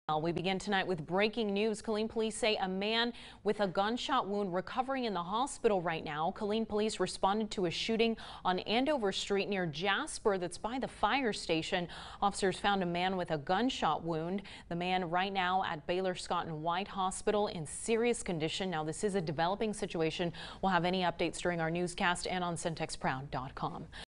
We begin tonight with breaking news. Killeen police say a man with a gunshot wound recovering in the hospital right now. Killeen police responded to a shooting on Andover Street near Jasper that's by the fire station. Officers found a man with a gunshot wound. The man right now at Baylor Scott and White Hospital in serious condition. Now this is a developing situation. We'll have any updates during our newscast and on CentexProud.com.